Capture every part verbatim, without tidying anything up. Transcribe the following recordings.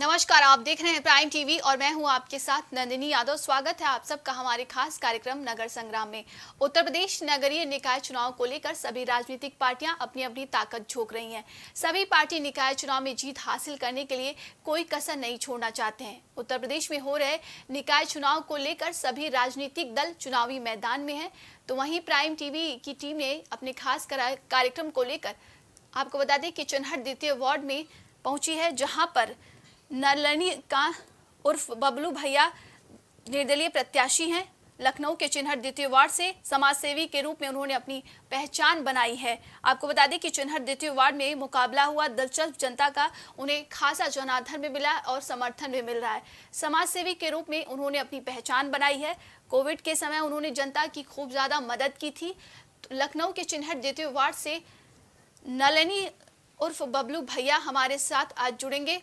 नमस्कार, आप देख रहे हैं प्राइम टीवी और मैं हूं आपके साथ नंदिनी यादव। स्वागत है आप सबका हमारे खास कार्यक्रम नगर संग्राम में। उत्तर प्रदेश नगरीय निकाय चुनाव को लेकर सभी राजनीतिक पार्टियां अपनी अपनी ताकत झोंक रही हैं। सभी पार्टी निकाय चुनाव में जीत हासिल करने के लिए कोई कसर नहीं छोड़ना चाहते हैं। उत्तर प्रदेश में हो रहे निकाय चुनाव को लेकर सभी राजनीतिक दल चुनावी मैदान में है। तो वहीं प्राइम टीवी की टीम ने अपने खास कार्यक्रम को लेकर आपको बता दें कि चिन्हट द्वितीय वार्ड में पहुंची है, जहां पर नलिनी कांत उर्फ बबलू भैया निर्दलीय प्रत्याशी हैं। लखनऊ के चिन्हट द्वितीय वार्ड से समाजसेवी के रूप में उन्होंने अपनी पहचान बनाई है। आपको बता दें कि चिन्हट द्वितीय वार्ड में मुकाबला हुआ, दिलचस्प जनता का उन्हें खासा जनार्दन भी मिला और समर्थन भी मिल रहा है। समाजसेवी के रूप में उन्होंने अपनी पहचान बनाई है। कोविड के समय उन्होंने जनता की खूब ज़्यादा मदद की थी। तो लखनऊ के चिन्हट द्वितीय वार्ड से नलिनी उर्फ बबलू भैया हमारे साथ आज जुड़ेंगे।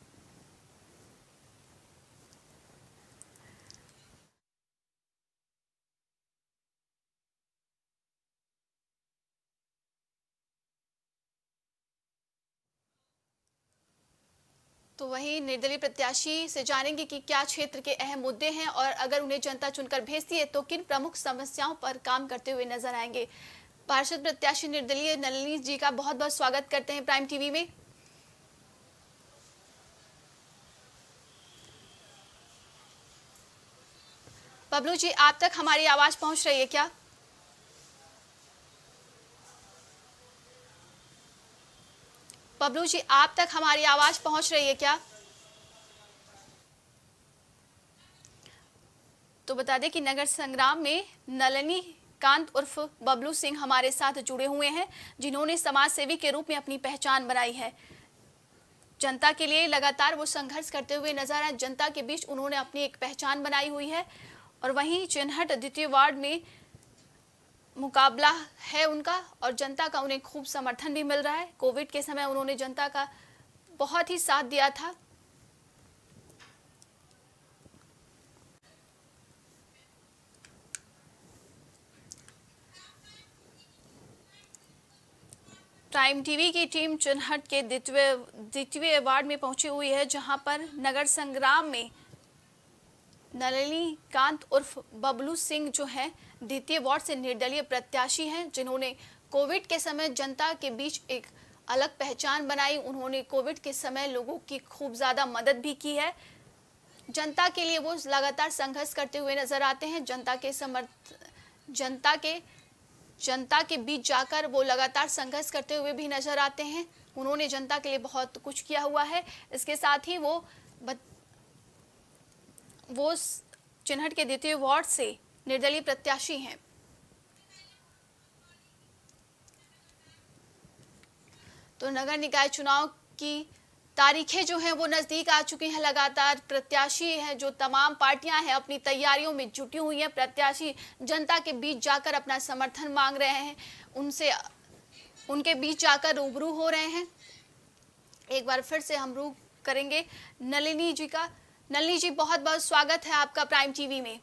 तो वहीं निर्दलीय प्रत्याशी से जानेंगे कि क्या क्षेत्र के अहम मुद्दे हैं और अगर उन्हें जनता चुनकर भेजती है तो किन प्रमुख समस्याओं पर काम करते हुए नजर आएंगे। पार्षद प्रत्याशी निर्दलीय नलिनी जी का बहुत बहुत स्वागत करते हैं प्राइम टीवी में। बबलू जी, आप तक हमारी आवाज पहुंच रही है क्या? बबलू जी, आप तक हमारी आवाज पहुंच रही है क्या? तो बता दें कि नगर संग्राम में नलिनी कांत उर्फ बबलू सिंह हमारे साथ जुड़े हुए हैं, जिन्होंने समाज सेवी के रूप में अपनी पहचान बनाई है। जनता के लिए लगातार वो संघर्ष करते हुए नजर आए। जनता के बीच उन्होंने अपनी एक पहचान बनाई हुई है। और वहीं चिन्हट द्वितीय वार्ड में मुकाबला है उनका और जनता का उन्हें खूब समर्थन भी मिल रहा है। कोविड के समय उन्होंने जनता का बहुत ही साथ दिया था। प्राइम टीवी की टीम चिन्हट के द्वितीय द्वितीय वार्ड में पहुंची हुई है, जहां पर नगर संग्राम में नलिनी कांत उर्फ बबलू सिंह जो है द्वितीय वार्ड से निर्दलीय प्रत्याशी हैं, जिन्होंने कोविड के समय जनता के बीच एक अलग पहचान बनाई। उन्होंने कोविड के समय लोगों की खूब ज़्यादा मदद भी की है। जनता के लिए वो लगातार संघर्ष करते हुए नजर आते हैं। जनता के समर्थ जनता के जनता के बीच जाकर वो लगातार संघर्ष करते हुए भी नजर आते हैं। उन्होंने जनता के लिए बहुत कुछ किया हुआ है। इसके साथ ही वो वो चिन्हट के द्वितीय वार्ड से निर्दलीय प्रत्याशी हैं। तो नगर निकाय चुनाव की तारीखें जो हैं वो नजदीक आ चुकी हैं। लगातार प्रत्याशी हैं, जो तमाम पार्टियां हैं अपनी तैयारियों में जुटी हुई हैं। प्रत्याशी जनता के बीच जाकर अपना समर्थन मांग रहे हैं, उनसे उनके बीच जाकर रूबरू हो रहे हैं। एक बार फिर से हम रू करेंगे नलिनी जी का। नलिनी जी, बहुत बहुत स्वागत है आपका प्राइम टीवी में।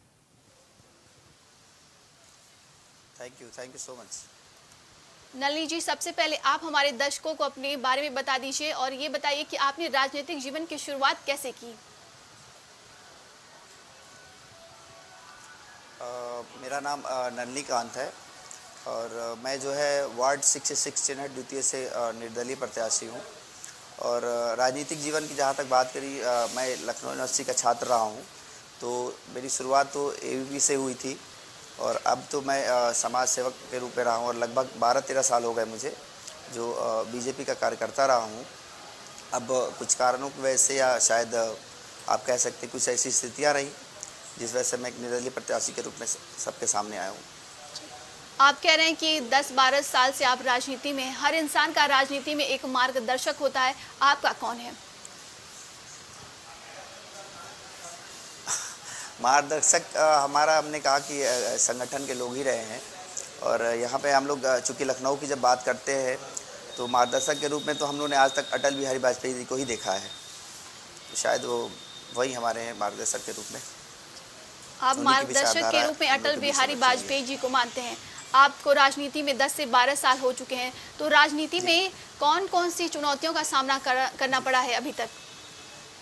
Thank you thank you so much. Nalini ji, सबसे पहले आप हमारे दर्शकों को अपने बारे में बता दीजिए और ये बताइए कि आपने राजनीतिक जीवन की शुरुआत कैसे की? uh, मेरा नाम uh, नलिनी कांत है और uh, मैं जो है वार्ड सिक्सटी सिक्स चिन्हट द्वितीय से uh, निर्दलीय प्रत्याशी हूँ। और uh, राजनीतिक जीवन की जहाँ तक बात करी, uh, मैं लखनऊ यूनिवर्सिटी का छात्र रहा हूँ। तो मेरी शुरुआत तो ए बी पी से हुई थी और अब तो मैं आ, समाज सेवक के रूप में रहा हूँ और लगभग बारह तेरह साल हो गए मुझे जो बीजेपी का कार्यकर्ता रहा हूँ। अब कुछ कारणों की वजह से या शायद आप कह सकते कुछ ऐसी स्थितियाँ रही जिस वजह से मैं एक निर्दलीय प्रत्याशी के रूप में सबके सामने आया हूँ। आप कह रहे हैं कि दस बारह साल से आप राजनीति में, हर इंसान का राजनीति में एक मार्गदर्शक होता है, आपका कौन है? मार्गदर्शक हमारा, हमने कहा कि संगठन के लोग ही रहे हैं और यहाँ पे हम लोग चूँकि लखनऊ की जब बात करते हैं तो मार्गदर्शक के रूप में तो हम लोगों ने आज तक अटल बिहारी वाजपेयी जी को ही देखा है। तो शायद वो वही हमारे मार्गदर्शक के रूप में। आप मार्गदर्शक के रूप में अटल बिहारी वाजपेयी जी को मानते हैं। आपको राजनीति में दस से बारह साल हो चुके हैं, तो राजनीति में कौन कौन सी चुनौतियों का सामना कर, करना पड़ा है अभी तक?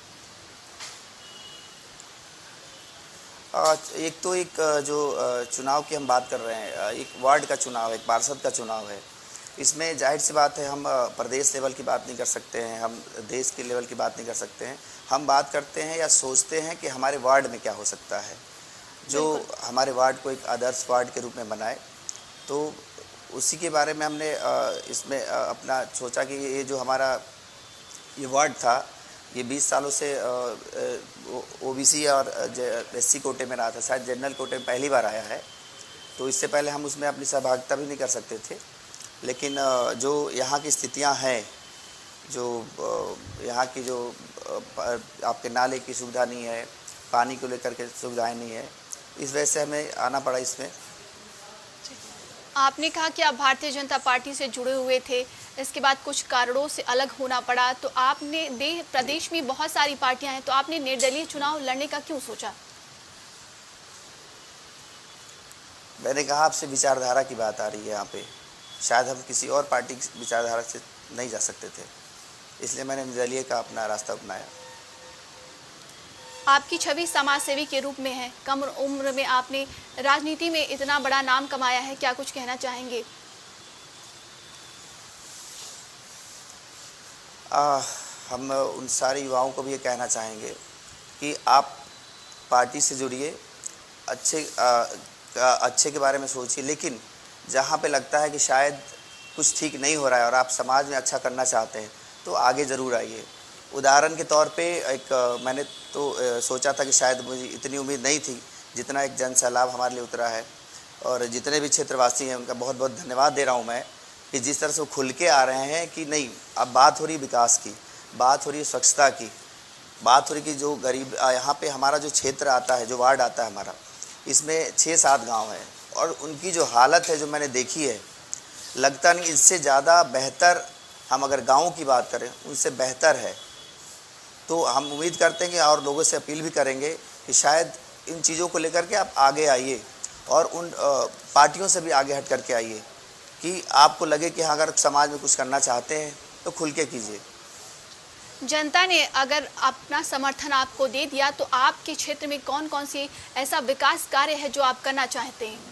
अ, एक तो एक अ, जो अ, चुनाव की हम बात कर रहे हैं, अ, एक वार्ड का चुनाव है, एक पार्षद का चुनाव है। इसमें जाहिर सी बात है, हम अ, प्रदेश लेवल की बात नहीं कर सकते हैं, हम देश के लेवल की बात नहीं कर सकते हैं। हम बात करते हैं या सोचते हैं कि हमारे वार्ड में क्या हो सकता है, जो बिल्कुल। हमारे वार्ड को एक आदर्श वार्ड के रूप में बनाए। तो उसी के बारे में हमने अ, इसमें अ, अपना सोचा कि ये जो हमारा ये वार्ड था, ये बीस सालों से ओबीसी और एससी कोटे में रहा था। शायद जनरल कोटे में पहली बार आया है, तो इससे पहले हम उसमें अपनी सहभागिता भी नहीं कर सकते थे। लेकिन अ, जो यहाँ की स्थितियाँ हैं, जो अ, यहाँ की जो अ, प- आपके नाले की सुविधा नहीं है, पानी को लेकर के सुविधाएं नहीं है, इस वजह से हमें आना पड़ा इसमें। आपने कहा कि आप भारतीय जनता पार्टी से जुड़े हुए थे, इसके बाद कुछ कारणों से अलग होना पड़ा, तो आपने दे प्रदेश में बहुत सारी पार्टियां हैं, तो आपने निर्दलीय चुनाव लड़ने का क्यों सोचा? मैंने कहा आपसे विचारधारा की बात आ रही है यहाँ पे, शायद हम किसी और पार्टी की विचारधारा से नहीं जा सकते थे, इसलिए मैंने निर्दलीय का अपना रास्ता अपनाया। आपकी छवि समाज सेवी के रूप में है, कम उम्र में आपने राजनीति में इतना बड़ा नाम कमाया है, क्या कुछ कहना चाहेंगे? आ, हम उन सारे युवाओं को भी ये कहना चाहेंगे कि आप पार्टी से जुड़िए, अच्छे आ, आ, अच्छे के बारे में सोचिए, लेकिन जहाँ पे लगता है कि शायद कुछ ठीक नहीं हो रहा है और आप समाज में अच्छा करना चाहते हैं, तो आगे ज़रूर आइए। उदाहरण के तौर पे एक आ, मैंने तो आ, सोचा था कि शायद मुझे इतनी उम्मीद नहीं थी जितना एक जन सैलाब हमारे लिए उतरा है, और जितने भी क्षेत्रवासी हैं उनका बहुत बहुत धन्यवाद दे रहा हूँ मैं, कि जिस तरह से वो खुल के आ रहे हैं कि नहीं, अब बात हो रही विकास की, बात हो रही है स्वच्छता की, बात हो रही कि जो गरीब यहाँ पे हमारा जो क्षेत्र आता है, जो वार्ड आता है हमारा, इसमें छः सात गांव हैं, और उनकी जो हालत है जो मैंने देखी है, लगता नहीं इससे ज़्यादा बेहतर, हम अगर गाँव की बात करें उनसे बेहतर है। तो हम उम्मीद करते हैं कि और लोगों से अपील भी करेंगे कि शायद इन चीज़ों को लेकर के आप आगे आइए, और उन अ, पार्टियों से भी आगे हट करके आइए, कि आपको लगे कि हाँ, अगर समाज में कुछ करना चाहते हैं तो खुल के कीजिए। जनता ने अगर अपना समर्थन आपको दे दिया, तो आपके क्षेत्र में कौन कौन सी ऐसा विकास कार्य है जो आप करना चाहते हैं?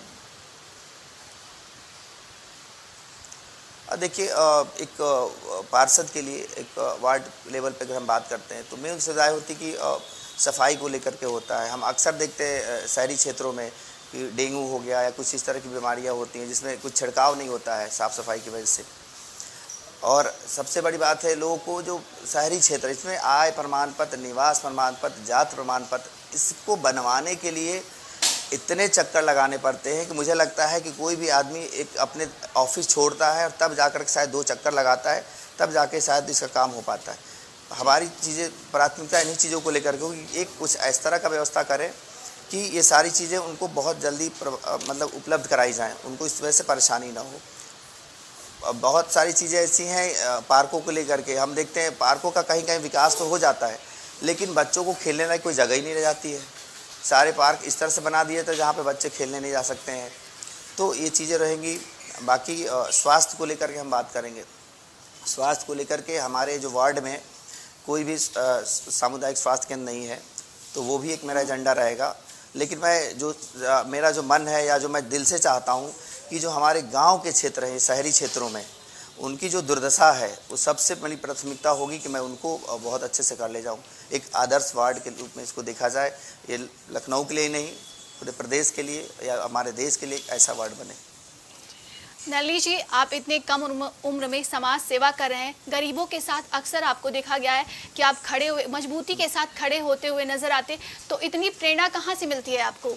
अ, देखिए, अ, एक अ, पार्षद के लिए एक अ, वार्ड लेवल पे अगर हम बात करते हैं, तो मेन सुविधाएँ होती कि अ, सफाई को लेकर के होता है। हम अक्सर देखते हैं अ, शहरी क्षेत्रों में कि डेंगू हो गया या कुछ इस तरह की बीमारियाँ होती हैं जिसमें कुछ छिड़काव नहीं होता है साफ़ सफाई की वजह से। और सबसे बड़ी बात है, लोगों को जो शहरी क्षेत्र, इसमें आय प्रमाण पत्र, निवास प्रमाण पत्र, जात प्रमाण पत्र, इसको बनवाने के लिए इतने चक्कर लगाने पड़ते हैं कि मुझे लगता है कि कोई भी आदमी एक अपने ऑफिस छोड़ता है और तब जाकर के शायद दो चक्कर लगाता है, तब जाके शायद इसका काम हो पाता है। हमारी चीज़ें, प्राथमिकता इन्हीं चीज़ों को लेकर के हो कि एक कुछ इस तरह का व्यवस्था करें कि ये सारी चीज़ें उनको बहुत जल्दी प्र- अ, मतलब उपलब्ध कराई जाएँ, उनको इस वजह से परेशानी ना हो। अब बहुत सारी चीज़ें ऐसी हैं, अ, पार्कों को लेकर के हम देखते हैं, पार्कों का कहीं कहीं विकास तो हो जाता है, लेकिन बच्चों को खेलने लायक कोई जगह ही नहीं रह जाती है। सारे पार्क इस तरह से बना दिए थे जहाँ पे बच्चे खेलने नहीं जा सकते हैं। तो ये चीज़ें रहेंगी। बाकी अ, स्वास्थ्य को लेकर के हम बात करेंगे। स्वास्थ्य को लेकर के हमारे जो वार्ड में कोई भी अ, सामुदायिक स्वास्थ्य केंद्र नहीं है, तो वो भी एक मेरा एजेंडा रहेगा। लेकिन मैं जो अ, मेरा जो मन है या जो मैं दिल से चाहता हूँ कि जो हमारे गांव के क्षेत्र हैं, शहरी क्षेत्रों में उनकी जो दुर्दशा है, वो सबसे बड़ी प्राथमिकता होगी कि मैं उनको अ, बहुत अच्छे से कर ले जाऊँ। एक आदर्श वार्ड के रूप में इसको देखा जाए। ये लखनऊ के लिए ही नहीं, पूरे प्रदेश के लिए या हमारे देश के लिए एक ऐसा वार्ड बने। नलिनी जी, आप इतने कम उम्र उम्र में समाज सेवा कर रहे हैं, गरीबों के साथ अक्सर आपको देखा गया है कि आप खड़े हुए, मजबूती के साथ खड़े होते हुए नजर आते, तो इतनी प्रेरणा कहाँ से मिलती है आपको?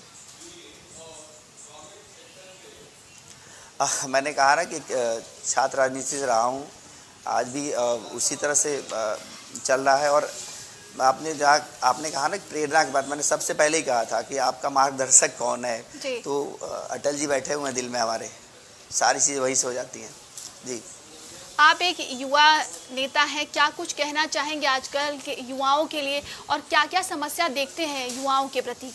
अ, मैंने कहा ना कि अ, छात्र राजनीति से रहा हूँ, आज भी अ, उसी तरह से अ, चल रहा है। और आपने जहाँ आपने कहा ना कि प्रेरणा की बात, मैंने सबसे पहले ही कहा था कि आपका मार्गदर्शक कौन है, जी। तो अ, अटल जी बैठे हुए हैं दिल में हमारे, सारी चीज़ें वहीं से हो जाती हैं। जी। आप एक युवा नेता हैं, क्या कुछ कहना चाहेंगे आजकल के युवाओं के लिए, और क्या क्या समस्या देखते हैं युवाओं के प्रति?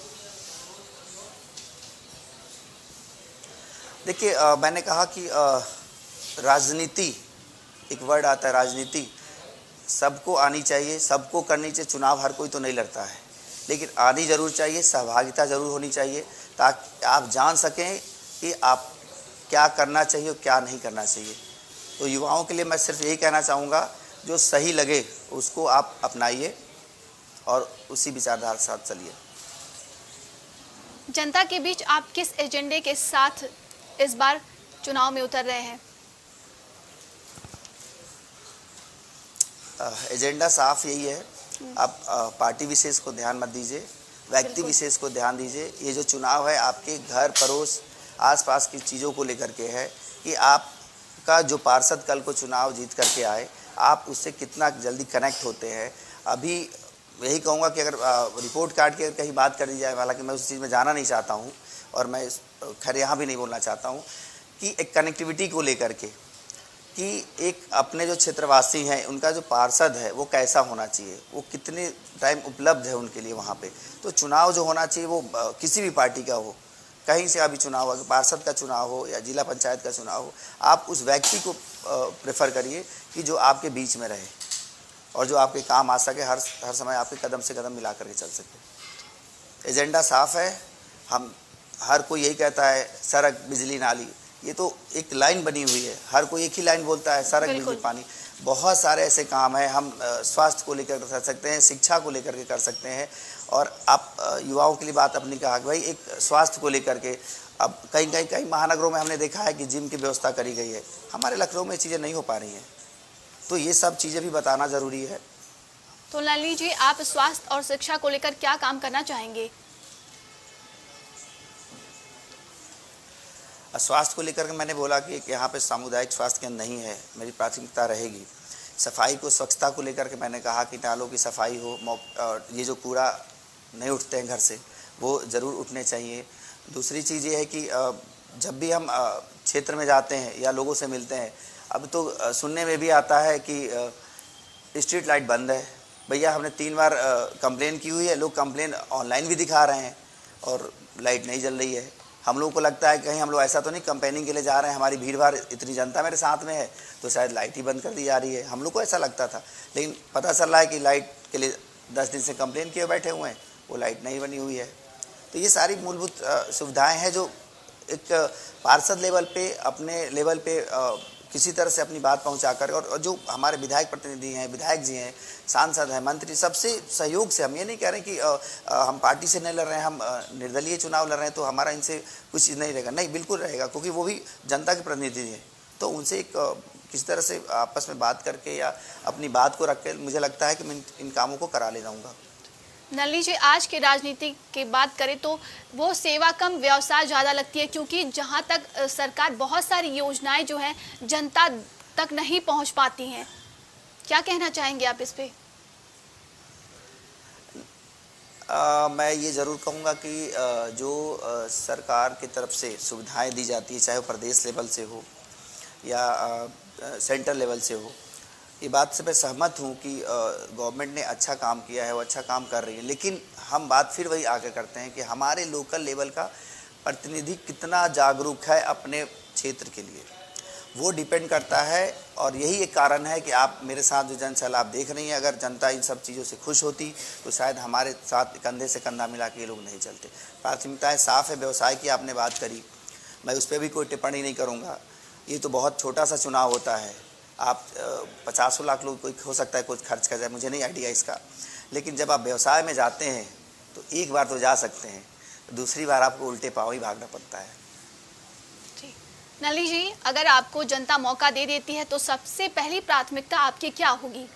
देखिए, अ, मैंने कहा कि अ, राजनीति, एक वर्ड आता है राजनीति, सबको आनी चाहिए, सबको करनी चाहिए। चुनाव हर कोई तो नहीं लड़ता है, लेकिन आनी ज़रूर चाहिए, सहभागिता ज़रूर होनी चाहिए, ताकि आप जान सकें कि आप क्या करना चाहिए और क्या नहीं करना चाहिए। तो युवाओं के लिए मैं सिर्फ यही कहना चाहूँगा, जो सही लगे उसको आप अपनाइए और उसी विचारधारा के साथ चलिए। जनता के बीच आप किस एजेंडे के साथ इस बार चुनाव में उतर रहे हैं? एजेंडा साफ यही है, आप पार्टी विशेष को ध्यान मत दीजिए, व्यक्ति विशेष को ध्यान दीजिए। ये जो चुनाव है आपके घर पड़ोस आसपास की चीज़ों को लेकर के है कि आपका जो पार्षद कल को चुनाव जीत करके आए, आप उससे कितना जल्दी कनेक्ट होते हैं। अभी यही कहूँगा कि अगर रिपोर्ट कार्ड की कहीं बात कर दी जाए, हालांकि मैं उस चीज़ में जाना नहीं चाहता हूँ और मैं खैर यहाँ भी नहीं बोलना चाहता हूँ, कि एक कनेक्टिविटी को लेकर के कि एक अपने जो क्षेत्रवासी हैं उनका जो पार्षद है वो कैसा होना चाहिए, वो कितने टाइम उपलब्ध है उनके लिए वहाँ पे। तो चुनाव जो होना चाहिए वो किसी भी पार्टी का हो, कहीं से अभी चुनाव हो, पार्षद का चुनाव हो या जिला पंचायत का चुनाव हो, आप उस व्यक्ति को प्रेफर करिए कि जो आपके बीच में रहे और जो आपके काम आ सके, हर हर समय आपके कदम से कदम मिला करके चल सके। एजेंडा साफ है, हम हर कोई यही कहता है सड़क बिजली नाली, ये तो एक लाइन बनी हुई है, हर कोई एक ही लाइन बोलता है, सड़क बिजली पानी। बहुत सारे ऐसे काम हैं, हम स्वास्थ्य को लेकर कर सकते हैं, शिक्षा को लेकर के कर सकते हैं। और आप युवाओं के लिए बात अपनी कहा कि भाई एक स्वास्थ्य को लेकर के, अब कहीं कहीं कई महानगरों में हमने देखा है कि जिम की व्यवस्था करी गई है, हमारे लखनऊ में चीज़ें नहीं हो पा रही हैं, तो ये सब चीज़ें भी बताना ज़रूरी है। तो नलिनी जी, आप स्वास्थ्य और शिक्षा को लेकर क्या काम करना चाहेंगे? स्वास्थ्य को लेकर के मैंने बोला कि यहाँ पे सामुदायिक स्वास्थ्य केंद्र नहीं है, मेरी प्राथमिकता रहेगी। सफाई को, स्वच्छता को लेकर के मैंने कहा कि नालों की सफाई हो, ये जो कूड़ा नहीं उठते हैं घर से वो ज़रूर उठने चाहिए। दूसरी चीज़ ये है कि जब भी हम क्षेत्र में जाते हैं या लोगों से मिलते हैं, अब तो सुनने में भी आता है कि स्ट्रीट लाइट बंद है। भैया हमने तीन बार कंप्लेन की हुई है, लोग कंप्लेन ऑनलाइन भी दिखा रहे हैं और लाइट नहीं जल रही है। हम लोगों को लगता है कहीं हम लोग ऐसा तो नहीं कंपेनिंग के लिए जा रहे हैं, हमारी भीड़ भाड़ इतनी जनता मेरे साथ में है तो शायद लाइट ही बंद कर दी जा रही है, हम लोग को ऐसा लगता था। लेकिन पता चल रहा है कि लाइट के लिए दस दिन से कंप्लेन किए बैठे हुए हैं, वो लाइट नहीं बनी हुई है। तो ये सारी मूलभूत सुविधाएं हैं जो एक पार्षद लेवल पे, अपने लेवल पे किसी तरह से अपनी बात पहुंचा कर, और जो हमारे विधायक प्रतिनिधि हैं, विधायक जी हैं, सांसद हैं, मंत्री, सबसे सहयोग से, हम ये नहीं कह रहे कि आ, आ, हम पार्टी से नहीं लड़ रहे हैं, हम निर्दलीय चुनाव लड़ रहे हैं तो हमारा इनसे कुछ नहीं रहेगा, नहीं, बिल्कुल रहेगा, क्योंकि वो भी जनता के प्रतिनिधि हैं। तो उनसे एक किसी तरह से आपस में बात करके या अपनी बात को रख के मुझे लगता है कि मैं इन कामों को करा ले जाऊँगा। नलिनी जी, आज की राजनीति की बात करें तो वो सेवा कम व्यवसाय ज़्यादा लगती है, क्योंकि जहां तक सरकार बहुत सारी योजनाएं जो हैं जनता तक नहीं पहुंच पाती हैं। क्या कहना चाहेंगे आप इस पे? आ, मैं ये ज़रूर कहूँगा कि आ, जो आ, सरकार की तरफ से सुविधाएं दी जाती है, चाहे वो प्रदेश लेवल से हो या सेंट्रल लेवल से हो, ये बात से मैं सहमत हूँ कि गवर्नमेंट ने अच्छा काम किया है, वो अच्छा काम कर रही है। लेकिन हम बात फिर वही आगे करते हैं कि हमारे लोकल लेवल का प्रतिनिधि कितना जागरूक है अपने क्षेत्र के लिए, वो डिपेंड करता है। और यही एक कारण है कि आप मेरे साथ जो जनसभा आप देख रही हैं, अगर जनता इन सब चीज़ों से खुश होती तो शायद हमारे साथ कंधे से कंधा मिला के ये लोग नहीं चलते। प्राथमिकताएँ साफ़ है। व्यवसाय की आपने बात करी, मैं उस पर भी कोई टिप्पणी नहीं करूँगा। ये तो बहुत छोटा सा चुनाव होता है, आप पचासों लाख लोग कोई हो सकता है कुछ खर्च कर जाए, मुझे नहीं आइडिया इसका। लेकिन जब आप व्यवसाय में जाते हैं तो एक बार तो जा सकते हैं, दूसरी बार आपको उल्टे पाँव ही भागना पड़ता है। जी नलिनी जी, अगर आपको जनता मौका दे देती है तो सबसे पहली प्राथमिकता आपकी क्या होगी?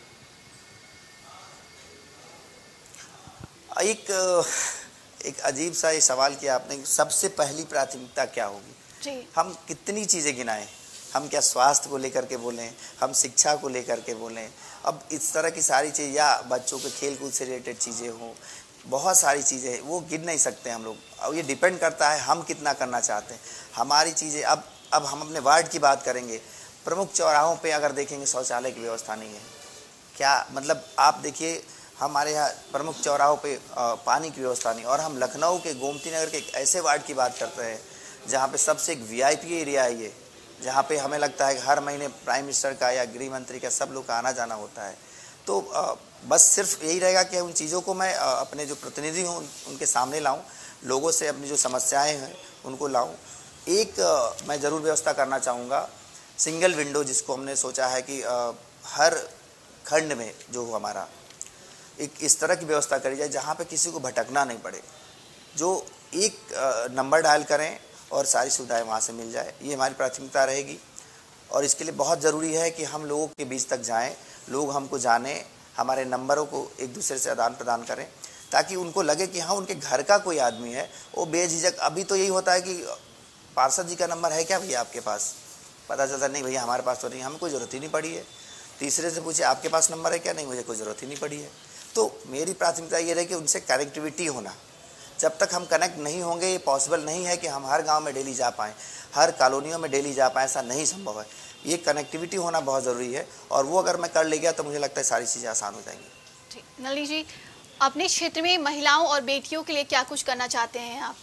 एक एक अजीब सा ये सवाल किया आपने, सबसे पहली प्राथमिकता क्या होगी? जी। हम कितनी चीज़ें गिनाएं, हम क्या स्वास्थ्य को लेकर के बोलें, हम शिक्षा को लेकर के बोलें, अब इस तरह की सारी चीज़, या बच्चों के खेल कूद से रिलेटेड चीज़ें हों, बहुत सारी चीज़ें हैं, वो गिन नहीं सकते हम लोग। अब ये डिपेंड करता है हम कितना करना चाहते हैं। हमारी चीज़ें, अब अब हम अपने वार्ड की बात करेंगे, प्रमुख चौराहों पे अगर देखेंगे शौचालय की व्यवस्था नहीं है। क्या मतलब, आप देखिए हमारे यहाँ प्रमुख चौराहों पे पानी की व्यवस्था नहीं, और हम लखनऊ के गोमती नगर के एक ऐसे वार्ड की बात करते हैं जहाँ पे सबसे एक वी आई पी एरिया है ये, जहाँ पे हमें लगता है कि हर महीने प्राइम मिनिस्टर का या गृह मंत्री का सब लोग का आना जाना होता है। तो बस सिर्फ यही रहेगा कि उन चीज़ों को मैं अपने जो प्रतिनिधि हों उनके सामने लाऊं, लोगों से अपनी जो समस्याएं हैं उनको लाऊं। एक मैं ज़रूर व्यवस्था करना चाहूँगा, सिंगल विंडो जिसको हमने सोचा है कि हर खंड में जो हो हमारा एक इस तरह की व्यवस्था करी जाए जहाँ पे किसी को भटकना नहीं पड़े, जो एक नंबर डायल करें और सारी सुविधाएं वहाँ से मिल जाए। ये हमारी प्राथमिकता रहेगी और इसके लिए बहुत ज़रूरी है कि हम लोगों के बीच तक जाएं, लोग हमको जानें, हमारे नंबरों को एक दूसरे से आदान प्रदान करें, ताकि उनको लगे कि हाँ उनके घर का कोई आदमी है, वो बेझिझक। अभी तो यही होता है कि पार्षद जी का नंबर है क्या भैया आपके पास, पता चलता नहीं भैया हमारे पास तो नहीं, हमें कोई ज़रूरत ही नहीं पड़ी है। तीसरे से पूछे आपके पास नंबर है क्या, नहीं मुझे कोई ज़रूरत ही नहीं पड़ी है। तो मेरी प्राथमिकता ये रहे कि उनसे कनेक्टिविटी होना। जब तक हम कनेक्ट नहीं होंगे ये पॉसिबल नहीं है कि हम हर गांव में डेली जा पाएँ, हर कॉलोनियों में डेली जा पाएँ, ऐसा नहीं संभव है। ये कनेक्टिविटी होना बहुत ज़रूरी है और वो अगर मैं कर ले गया तो मुझे लगता है सारी चीज़ें आसान हो जाएंगी। ठीक, नलिनी जी, अपने क्षेत्र में महिलाओं और बेटियों के लिए क्या कुछ करना चाहते हैं आप?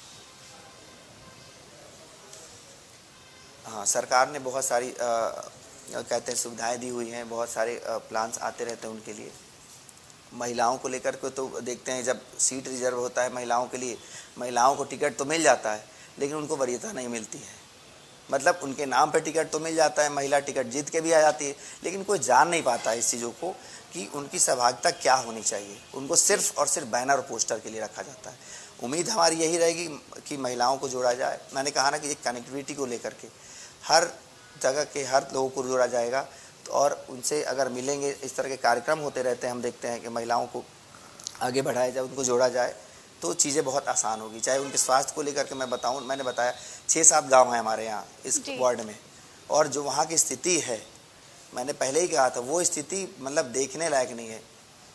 हाँ, सरकार ने बहुत सारी आ, कहते हैं सुविधाएं दी हुई हैं, बहुत सारे प्लान्स आते रहते हैं उनके लिए। महिलाओं को लेकर के तो देखते हैं जब सीट रिजर्व होता है महिलाओं के लिए, महिलाओं को टिकट तो मिल जाता है लेकिन उनको वरीयता नहीं मिलती है। मतलब उनके नाम पे टिकट तो मिल जाता है, महिला टिकट जीत के भी आ जाती है, लेकिन कोई जान नहीं पाता है इस चीज़ों को कि उनकी सहभागिता क्या होनी चाहिए। उनको सिर्फ और सिर्फ बैनर और पोस्टर के लिए रखा जाता है। उम्मीद हमारी यही रहेगी कि महिलाओं को जोड़ा जाए। मैंने कहा ना कि ये कनेक्टिविटी को लेकर के हर जगह के हर लोगों को जोड़ा जाएगा, तो और उनसे अगर मिलेंगे, इस तरह के कार्यक्रम होते रहते हैं, हम देखते हैं कि महिलाओं को आगे बढ़ाया जाए, उनको जोड़ा जाए तो चीज़ें बहुत आसान होगी। चाहे उनके स्वास्थ्य को लेकर के मैं बताऊं, मैंने बताया छः सात गांव हैं हमारे यहाँ इस वार्ड में, और जो वहाँ की स्थिति है मैंने पहले ही कहा था, वो स्थिति मतलब देखने लायक नहीं है।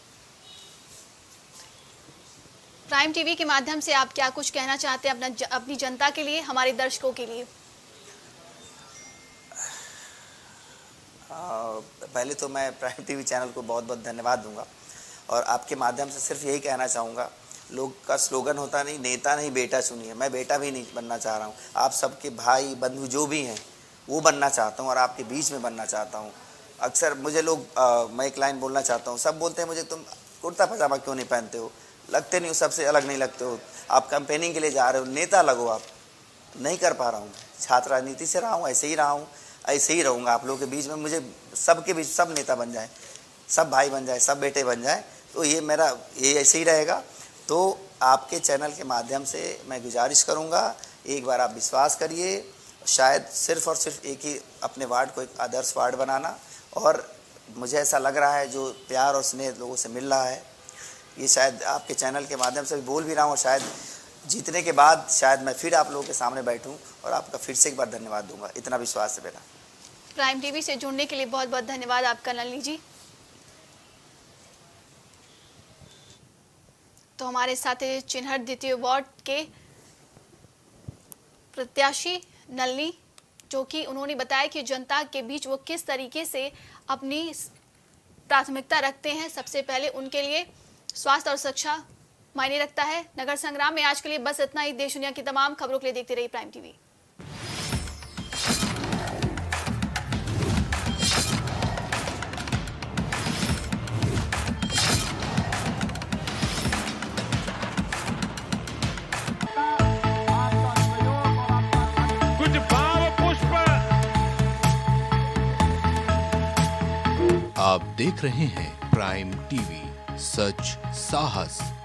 प्राइम टीवी के माध्यम से आप क्या कुछ कहना चाहते हैं अपना अपनी जनता के लिए, हमारे दर्शकों के लिए? आ, पहले तो मैं प्राइम टीवी चैनल को बहुत बहुत धन्यवाद दूंगा और आपके माध्यम से सिर्फ यही कहना चाहूँगा, लोग का स्लोगन होता नहीं नेता नहीं बेटा चुनिए, मैं बेटा भी नहीं बनना चाह रहा हूँ। आप सबके भाई बंधु जो भी हैं वो बनना चाहता हूँ और आपके बीच में बनना चाहता हूँ। अक्सर मुझे लोग आ, मैं एक लाइन बोलना चाहता हूँ, सब बोलते हैं मुझे तुम कुर्ता पजामा क्यों नहीं पहनते हो, लगते नहीं हो, सबसे अलग नहीं लगते हो, आप कैंपेनिंग के लिए जा रहे हो, नेता लगो। आप नहीं कर पा रहा हूँ, छात्र राजनीति से रहा हूँ, ऐसे ही रहा हूँ, ऐसे ही रहूँगा आप लोगों के बीच में। मुझे सबके बीच सब नेता बन जाए, सब भाई बन जाए, सब बेटे बन जाए, तो ये मेरा ये ऐसे ही रहेगा। तो आपके चैनल के माध्यम से मैं गुजारिश करूंगा, एक बार आप विश्वास करिए, शायद सिर्फ और सिर्फ एक ही अपने वार्ड को एक आदर्श वार्ड बनाना। और मुझे ऐसा लग रहा है जो प्यार और स्नेह लोगों से मिल रहा है, ये शायद आपके चैनल के माध्यम से बोल भी रहा हूँ, और शायद जीतने के बाद शायद मैं फिर आप लोगों के सामने बैठूँ और आपका फिर से एक बार धन्यवाद दूंगा, इतना विश्वास है मेरा। प्राइम टीवी से जुड़ने के लिए बहुत बहुत धन्यवाद आपका नलिनी जी। तो हमारे साथ चिन्हट द्वितीय वार्ड के प्रत्याशी नलिनी, जो कि उन्होंने बताया कि जनता के बीच वो किस तरीके से अपनी प्राथमिकता रखते हैं। सबसे पहले उनके लिए स्वास्थ्य और शिक्षा मायने रखता है। नगर संग्राम में आज के लिए बस इतना ही। देश दुनिया की तमाम खबरों के लिए देखते रहिए प्राइम टीवी। आप देख रहे हैं प्राइम टीवी, सच साहस